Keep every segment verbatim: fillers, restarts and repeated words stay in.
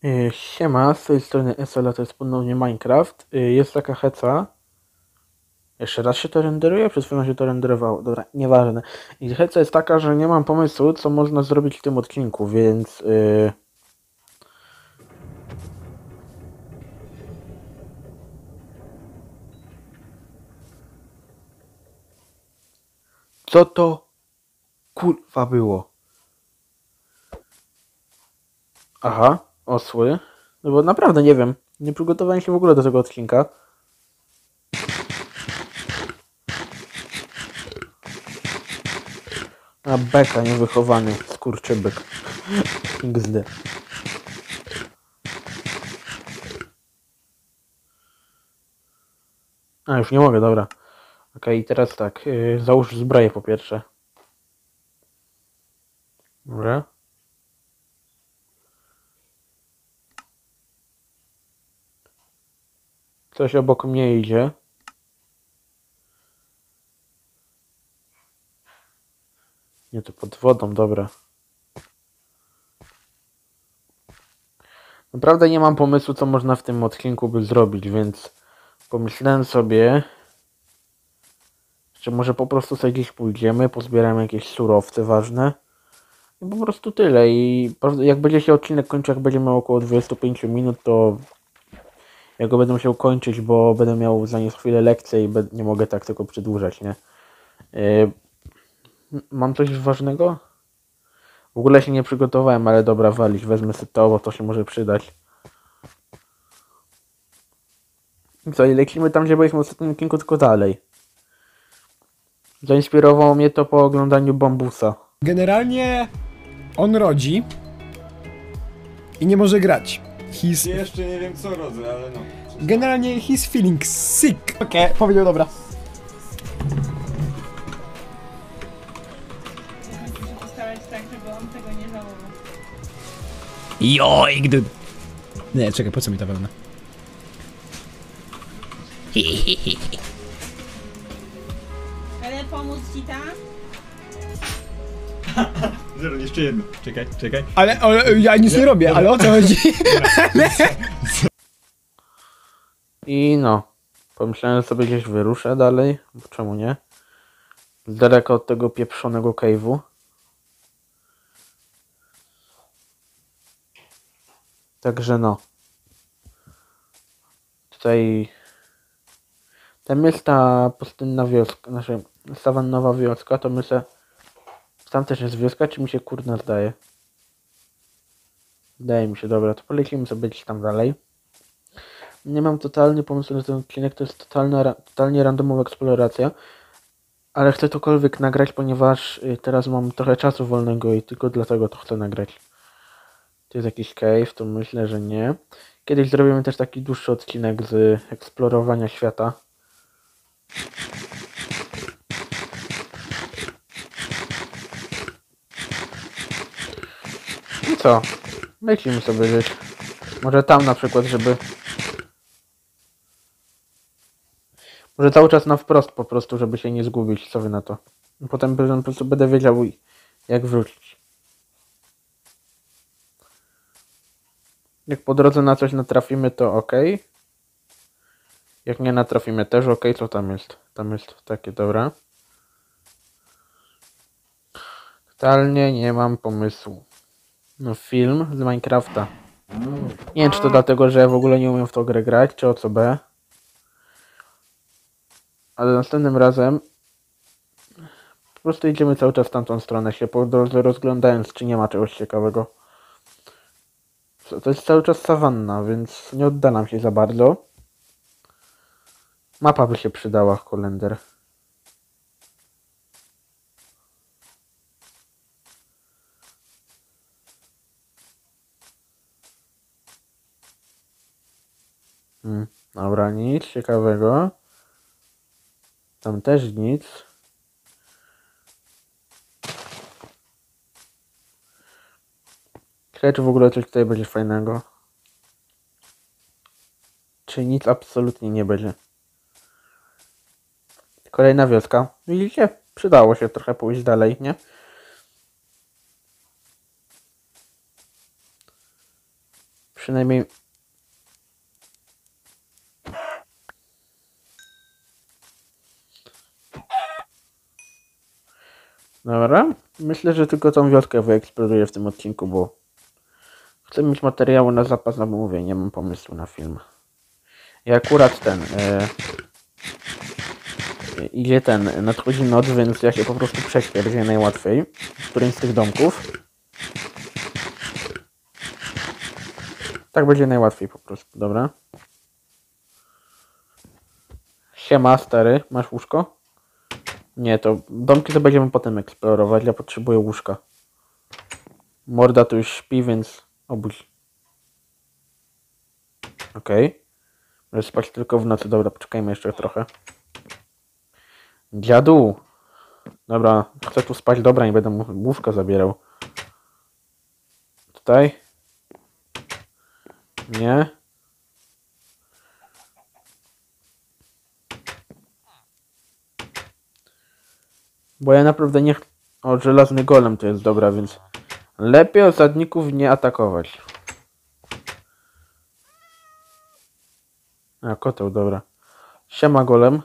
Y, Siema, z tej strony Esola, to jest ponownie Minecraft. Y, Jest taka heca. Jeszcze raz się to renderuje? Przez chwilę się to renderowało. Dobra, nieważne. I heca jest taka, że nie mam pomysłu, co można zrobić w tym odcinku, więc... Yy... Co to kurwa było? Aha, osły. No bo naprawdę nie wiem. Nie przygotowałem się w ogóle do tego odcinka. A beka niewychowany, skurczybyk. iks de. A, już nie mogę, dobra. Okej, okay, teraz tak. Yy, załóż zbroję po pierwsze. Dobra. Coś obok mnie idzie. Nie, to pod wodą, dobra. Naprawdę nie mam pomysłu, co można w tym odcinku by zrobić, więc pomyślałem sobie, że może po prostu sobie gdzieś pójdziemy, pozbieramy jakieś surowce ważne i po prostu tyle. I jak będzie się odcinek kończył, jak będzie miał około dwadzieścia pięć minut, to ja go będę musiał kończyć, bo będę miał za nie chwilę lekcję i nie mogę tak tylko przedłużać, nie? Yy, mam coś ważnego? W ogóle się nie przygotowałem, ale dobra, walić, wezmę sobie to, bo to się może przydać. I co, i lecimy tam, gdzie byliśmy w ostatnim odcinku, tylko dalej. Zainspirowało mnie to po oglądaniu Bambusa. Generalnie on rodzi i nie może grać. He's... Jeszcze nie wiem co rodzę, ale no. Generalnie he's feeling sick. Okej, okay, powiedział dobra. Muszę postarać tak, żeby on tego nie żałował. Joik, dude. Nie, czekaj, po co mi ta wełna? Ale pomóc ci tam? Zero, jeszcze jedno. Czekaj, czekaj. Ale, ale ja nic nie robię, ale o co chodzi? I no, pomyślałem, że sobie gdzieś wyruszę dalej, bo czemu nie? Z daleka od tego pieprzonego cave'u. Także no. Tutaj... Tam jest ta pustynna wioska, znaczy sawannowa wioska, to myślę... Tam też jest wioska, czy mi się kurna zdaje? Zdaje mi się, dobra, to polecimy sobie gdzieś tam dalej. Nie mam totalny pomysłu na ten odcinek, to jest totalna, totalnie randomowa eksploracja. Ale chcę cokolwiek nagrać, ponieważ teraz mam trochę czasu wolnego i tylko dlatego to chcę nagrać. To jest jakiś cave, to myślę, że nie. Kiedyś zrobimy też taki dłuższy odcinek z eksplorowania świata. I co? Lecimy sobie gdzieś. Może tam na przykład, żeby... Może cały czas na wprost po prostu, żeby się nie zgubić. Co wy na to? Potem po prostu będę wiedział, jak wrócić. Jak po drodze na coś natrafimy, to ok. Jak nie natrafimy, też ok. Co tam jest? Tam jest takie, dobra. Totalnie nie mam pomysłu. No, film z Minecrafta. Nie wiem, czy to dlatego, że ja w ogóle nie umiem w tą grę grać, czy o co B. Ale następnym razem po prostu idziemy cały czas w tamtą stronę, się po drodze rozglądając, czy nie ma czegoś ciekawego. To jest cały czas sawanna, więc nie oddalam się za bardzo. Mapa by się przydała, kolender. Hmm, dobra, nic ciekawego. Tam też nic. Ciekawe, czy w ogóle coś tutaj będzie fajnego. Czy nic absolutnie nie będzie. Kolejna wioska. Widzicie? Przydało się trochę pójść dalej, nie? Przynajmniej... Dobra. Myślę, że tylko tą wioskę wyeksploruję w tym odcinku, bo chcę mieć materiału na zapas, no bo mówię, nie mam pomysłu na film. I akurat ten... E, idzie ten, nadchodzi noc, więc ja się po prostu prześpię, gdzie najłatwiej. W którymś z tych domków. Tak będzie najłatwiej po prostu, dobra. Siema, stary, masz łóżko? Nie, to domki to będziemy potem eksplorować, ja potrzebuję łóżka. Morda tu już śpi, więc obudź. Okej. Okay. Możesz spać tylko w nocy, dobra, poczekajmy jeszcze trochę. Dziadu! Dobra, chcę tu spać, dobra, nie będę mu łóżka zabierał. Tutaj? Nie? Bo ja naprawdę nie... O, żelazny golem to jest dobra, więc... Lepiej osadników nie atakować. A, koteł, dobra. Siema golem.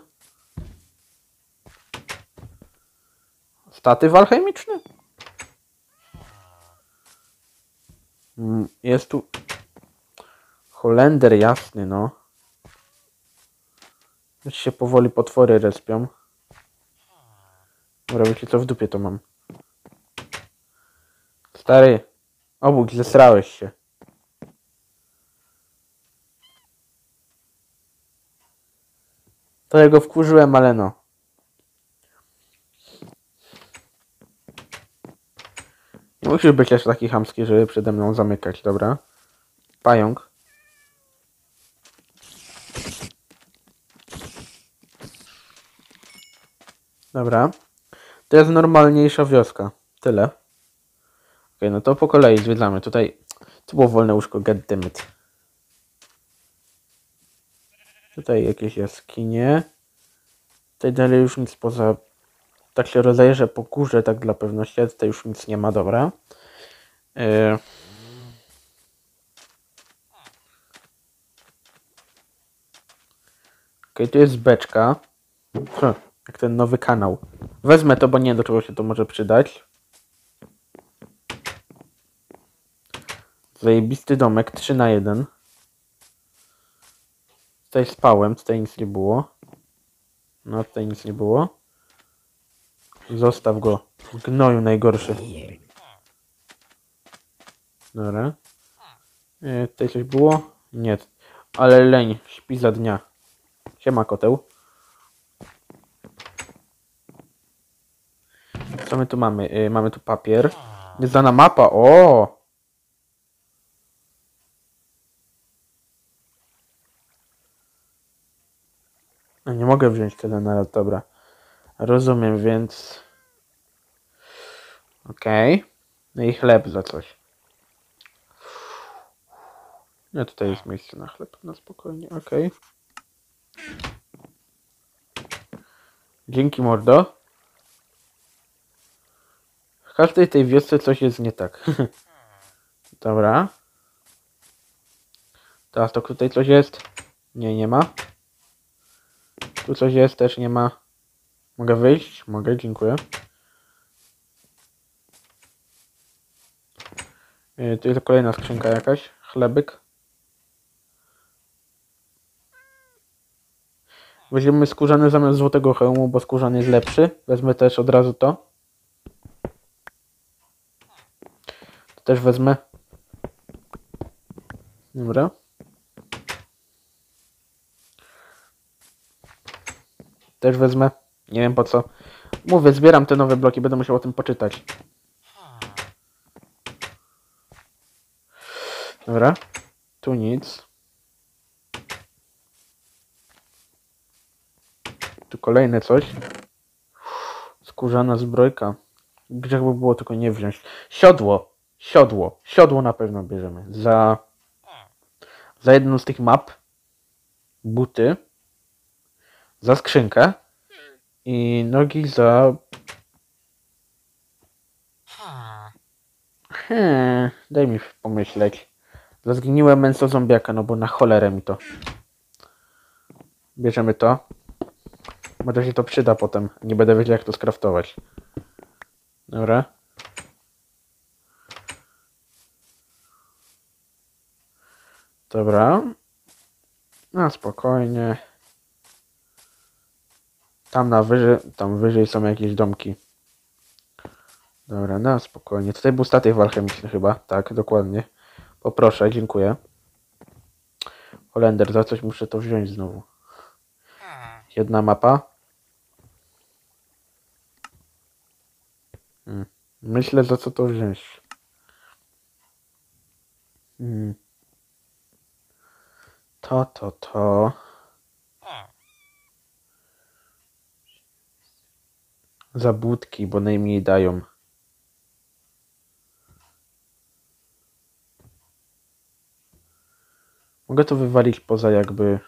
Statyw alchemiczny? Jest tu... Holender jasny, no. Już się powoli potwory respią. Dobra, wiecie co, w dupie to mam. Stary, obudź, zesrałeś się. To ja go wkurzyłem, ale no. Nie musisz być aż taki chamski, żeby przede mną zamykać, dobra? Pająk. Dobra. To jest normalniejsza wioska. Tyle. Okej, okay, no to po kolei zwiedzamy. Tutaj... Tu było wolne łóżko, goddammit. Tutaj jakieś jaskinie. Tutaj dalej już nic poza... Tak się rozejrzę po górze, tak dla pewności, ale tutaj już nic nie ma, dobra. Yy... Okej, okay, tu jest beczka. Hm, jak ten nowy kanał. Wezmę to, bo nie wiem, do czego się to może przydać. Zajebisty domek, trzy na jeden. Tutaj spałem, tutaj nic nie było. No, tutaj nic nie było. Zostaw go. Gnoju najgorszy. Dobra. E, tutaj coś było? Nie. Ale leń, śpi za dnia. Siema koteł. Co my tu mamy? E, mamy tu papier. Jest dana mapa. O! Nie mogę wziąć tyle na raz, dobra. Rozumiem, więc... Okej. Okay. No i chleb za coś. No tutaj jest miejsce na chleb, na spokojnie, okej. Okay. Dzięki mordo. W każdej tej wiosce coś jest nie tak. Dobra. Teraz to tutaj coś jest? Nie, nie ma. Tu coś jest, też nie ma. Mogę wyjść? Mogę, dziękuję. Yy, tu jest kolejna skrzynka jakaś. Chlebyk. Weźmiemy skórzany zamiast złotego hełmu, bo skórzany jest lepszy. Wezmę też od razu to. To też wezmę. Dobra. Też wezmę. Nie wiem po co. Mówię, zbieram te nowe bloki, będę musiał o tym poczytać. Dobra. Tu nic. Tu kolejne coś. Skórzana zbrojka. Grzech by było tylko nie wziąć. Siodło. Siodło. Siodło na pewno bierzemy. Za... Za jedną z tych map. Buty. Za skrzynkę. I nogi za... Hmm, daj mi pomyśleć. Za zgniłe mięso zombiaka, no bo na cholerę mi to. Bierzemy to. Może się to przyda potem. Nie będę wiedział, jak to skraftować. Dobra. Dobra. No spokojnie. Tam na wyżej, tam wyżej są jakieś domki. Dobra, no spokojnie. Tutaj był statek alchemiczny chyba. Tak, dokładnie. Poproszę, dziękuję. Holender, za coś muszę to wziąć znowu. Jedna mapa. Hmm. Myślę, za co to wziąć. Hmm. To, to, to. Za budki, bo najmniej dają. Mogę to wywalić poza jakby...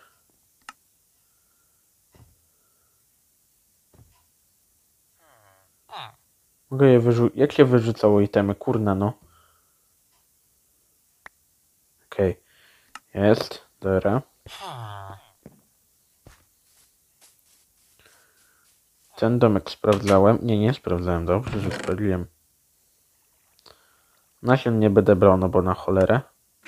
Mogę je wyrzucić. Jak się wyrzucało itemy? Kurna no. Okej. Okay. Jest. Dobra. Ten domek sprawdzałem. Nie, nie sprawdzałem. Dobrze, że sprawdziłem. Nasion nie będę brał, no bo na cholerę.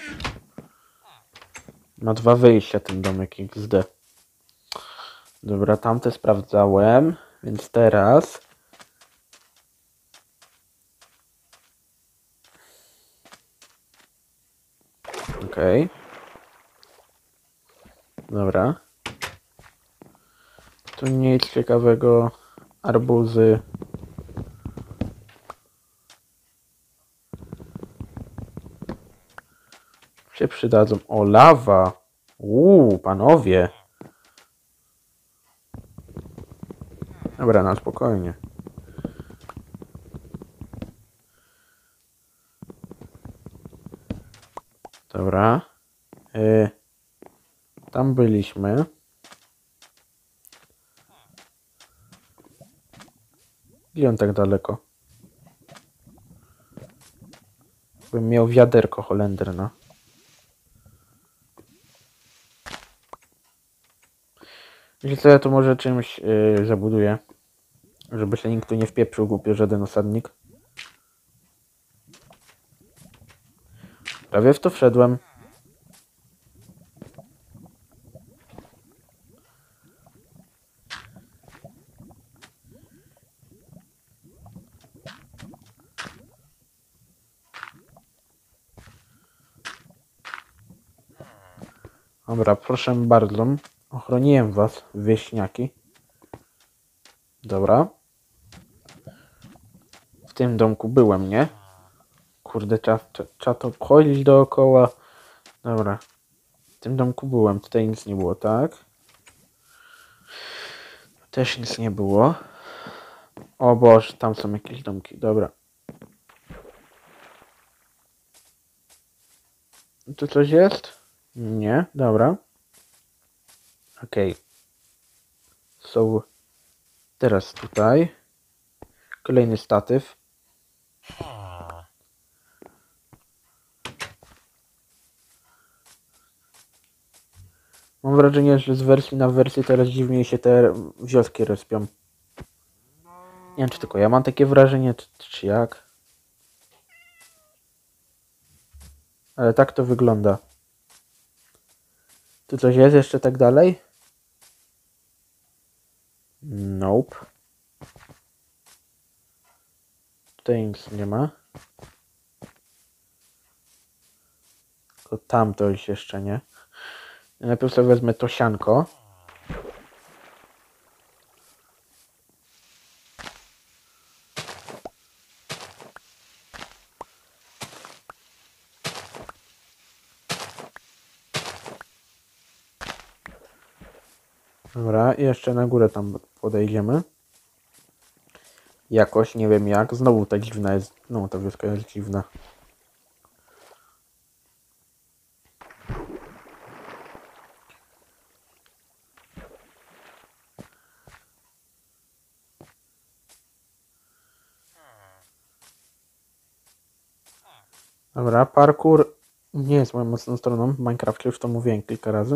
Ma dwa wyjścia ten domek X D. Dobra, tamte sprawdzałem. Więc teraz... Okej. Okay. Dobra. Tu nic ciekawego. Arbuzy. Się przydadzą. O, lawa. Uuu, panowie. Dobra, na spokojnie. Dobra. Yy, tam byliśmy. Gdzie on tak daleko? Bym miał wiaderko Holender, no. Wiecie co, ja to może czymś yy, zabuduję. Żeby się nikt tu nie wpieprzył głupio, żaden osadnik. Prawie w to wszedłem. Dobra, proszę bardzo. Ochroniłem was, wieśniaki. Dobra. W tym domku byłem, nie? Kurde, trzeba, trzeba to chodzić dookoła. Dobra. W tym domku byłem. Tutaj nic nie było, tak? Też nic nie było. O Boże, tam są jakieś domki. Dobra. Tu coś jest? Nie, dobra. Okej. Okay. Są teraz tutaj. Kolejny statyw. Mam wrażenie, że z wersji na wersję teraz dziwniej się te wioski respią. Nie wiem, czy tylko ja mam takie wrażenie, czy, czy jak. Ale tak to wygląda. Tu coś jest jeszcze tak dalej? Nope. Tutaj nic nie ma. Tylko tam to już jeszcze nie. Najpierw sobie wezmę to sianko. Dobra, i jeszcze na górę tam podejdziemy. Jakoś, nie wiem jak. Znowu ta dziwna jest. No, ta wioska jest dziwna. Dobra, parkour nie jest moją mocną stroną w Minecrafcie, już to mówiłem kilka razy.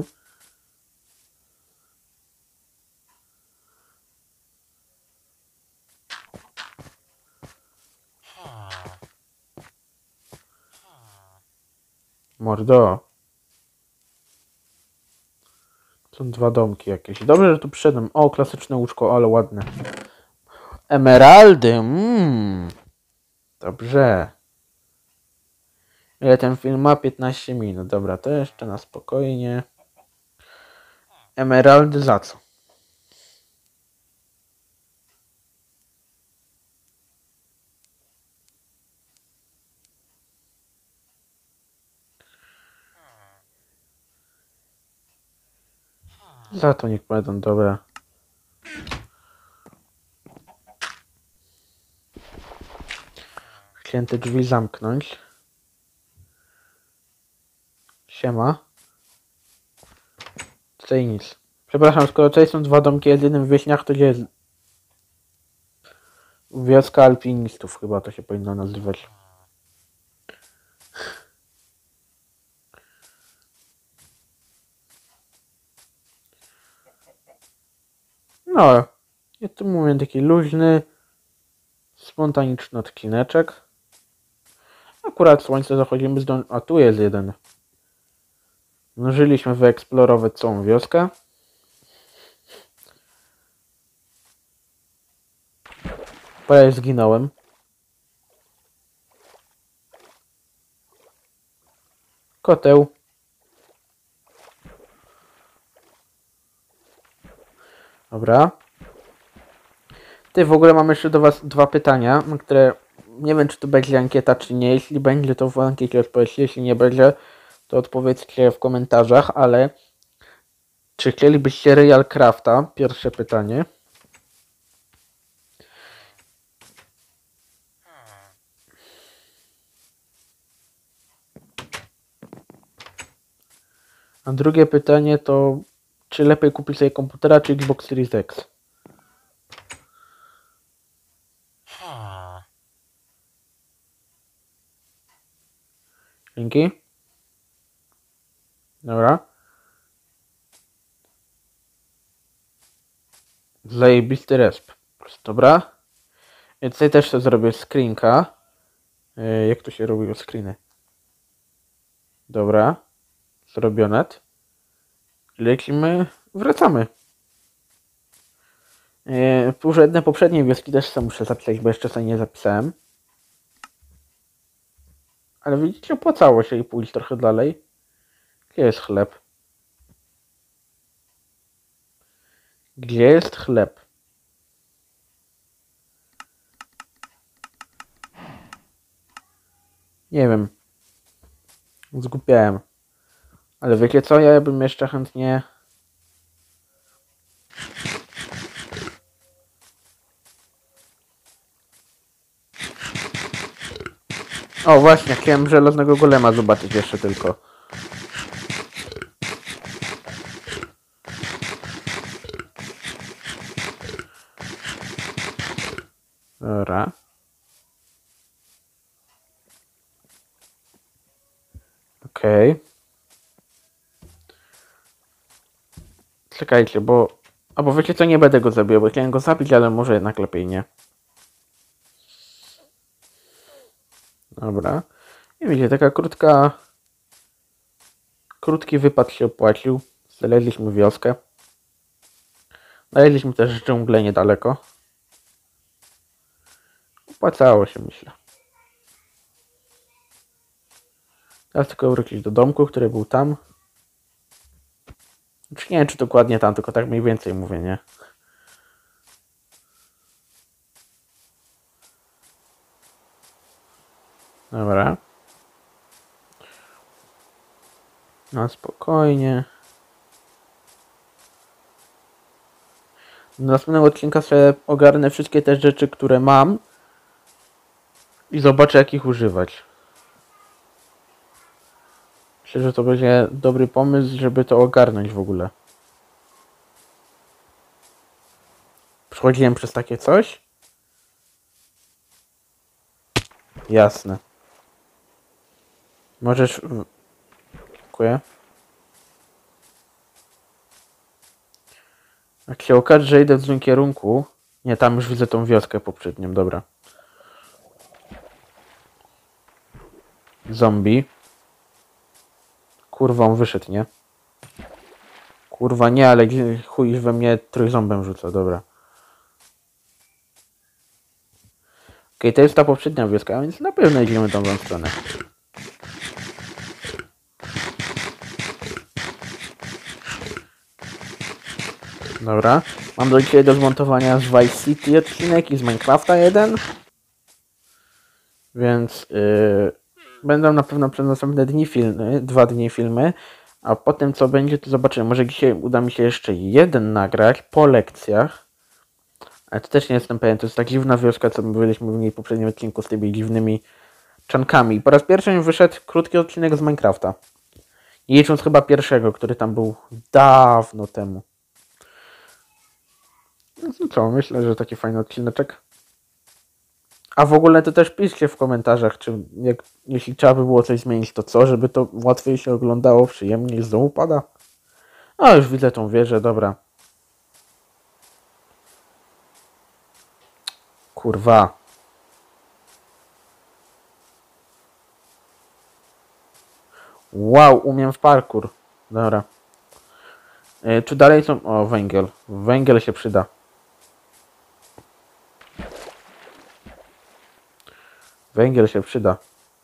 Mordo. Są dwa domki jakieś. Dobrze, że tu przyszedłem. O, klasyczne łóżko, ale ładne. Emeraldy. Mm. Dobrze. Ile ten film ma? piętnaście minut. Dobra, to jeszcze na spokojnie. Emeraldy za co? Za to niech będą, dobra. Chciałem te drzwi zamknąć. Siema. Tutaj nic. Przepraszam, skoro tutaj są dwa domki jedynym w wieśniach, to gdzie jest? Wioska alpinistów chyba to się powinno nazywać. No, ja tu mówię taki luźny, spontaniczny odcineczek. Akurat słońce zachodzimy z dom... A tu jest jeden. Zdążyliśmy wyeksplorować całą wioskę. Prawie zginąłem. Koteł. Dobra. Ty, w ogóle mam jeszcze do was dwa pytania, które nie wiem, czy to będzie ankieta, czy nie. Jeśli będzie, to w ankiecie odpowiedzcie. Jeśli nie będzie, to odpowiedzcie w komentarzach, ale czy chcielibyście Real Crafta? Pierwsze pytanie. A drugie pytanie to, czy lepiej kupić sobie komputera, czy Xbox Series X? Dzięki. Dobra. Zajebisty resp. Dobra. I tutaj też sobie zrobię screenka. Yy, jak to się robiło screeny? Dobra. Zrobione. Lecimy. Wracamy. Yy, jedne poprzednie wioski też sobie muszę zapisać, bo jeszcze sobie nie zapisałem. Ale widzicie, opłacało się i pójść trochę dalej. Gdzie jest chleb? Gdzie jest chleb? Nie wiem. Zgubiałem. Ale wiecie co? Ja bym jeszcze chętnie... O właśnie, chciałem żelaznego golema zobaczyć jeszcze tylko. Dobra. Okej. Okay. Czekajcie, bo... Albo wiecie co, nie będę go zabijał, bo chciałem go zabić, ale może jednak lepiej nie. Dobra. I widzicie, taka krótka... Krótki wypad się opłacił. Znaleźliśmy wioskę. Znaleźliśmy też dżunglę niedaleko. Opłacało się, myślę. Teraz tylko wrócić do domku, który był tam. Znaczy nie wiem, czy dokładnie tam, tylko tak mniej więcej mówię, nie? Dobra. No spokojnie. Do następnego odcinka sobie ogarnę wszystkie te rzeczy, które mam. I zobaczę, jak ich używać. Myślę, że to będzie dobry pomysł, żeby to ogarnąć w ogóle. Przechodziłem przez takie coś? Jasne. Możesz dziękuję. Jak się okaże, że idę w złym kierunku... Nie, tam już widzę tą wioskę poprzednią, dobra. Zombie. Kurwa, on wyszedł, nie? Kurwa, nie, ale chuj we mnie trójząbem rzuca, dobra. Okej, to jest ta poprzednia wioska, a więc na pewno idziemy tą wam stronę. Dobra. Mam do dzisiaj do zmontowania z Vice City odcinek i z Minecrafta jeden. Więc yy, będą na pewno przez następne dni filmy, dwa dni filmy. A potem co będzie, to zobaczymy. Może dzisiaj uda mi się jeszcze jeden nagrać po lekcjach. Ale to też nie jestem pewien. To jest tak dziwna wioska, co my byliśmy w niej w poprzednim odcinku z tymi dziwnymi czankami. Po raz pierwszy mi wyszedł krótki odcinek z Minecrafta. Nie licząc chyba pierwszego, który tam był dawno temu. No co, myślę, że taki fajny odcineczek. A w ogóle to też piszcie w komentarzach, czy jak, jeśli trzeba by było coś zmienić, to co, żeby to łatwiej się oglądało, przyjemniej, znowu pada. A już widzę tą wieżę, dobra. Kurwa. Wow, umiem w parkour. Dobra. E, czy dalej są... O, węgiel. Węgiel się przyda. Węgiel się przyda.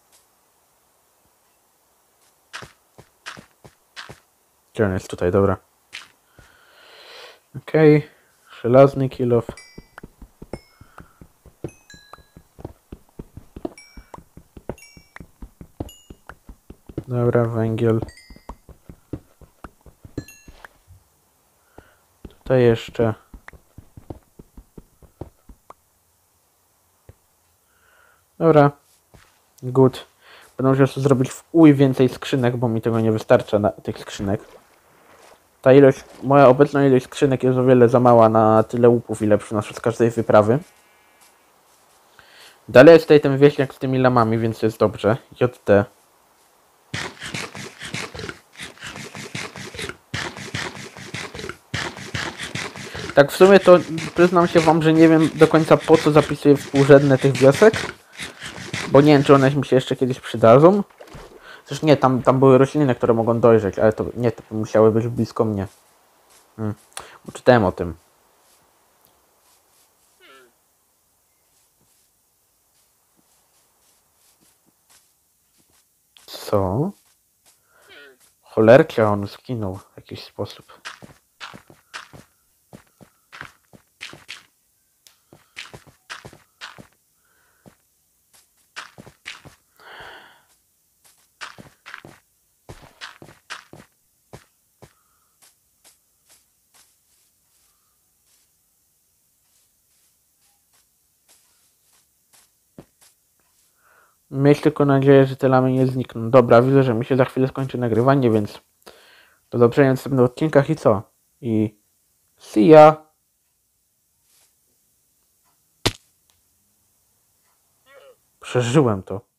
Gdzie on jest? Tutaj, dobra. Okej. Okay. Żelazny kilof. Dobra, węgiel. Tutaj jeszcze. Dobra. Good. Będę musiał sobie zrobić w uj więcej skrzynek, bo mi tego nie wystarcza na tych skrzynek. Ta ilość, moja obecna ilość skrzynek jest o wiele za mała na tyle łupów, ile przynoszę z każdej wyprawy. Dalej jest tutaj ten wieśniak z tymi lamami, więc jest dobrze. J T. Tak w sumie to przyznam się wam, że nie wiem do końca po co zapisuję współrzędne tych wiosek. Bo nie wiem, czy one mi się jeszcze kiedyś przydadzą. Zresztą nie, tam, tam były rośliny, które mogą dojrzeć, ale to nie, to musiały być blisko mnie. Hmm. Bo czytałem o tym. Co? Cholerka, on zginął w jakiś sposób. Mieć tylko nadzieję, że te lamy nie znikną. Dobra, widzę, że mi się za chwilę skończy nagrywanie, więc do zobaczenia w następnych odcinkach i co? I see ya! Przeżyłem to.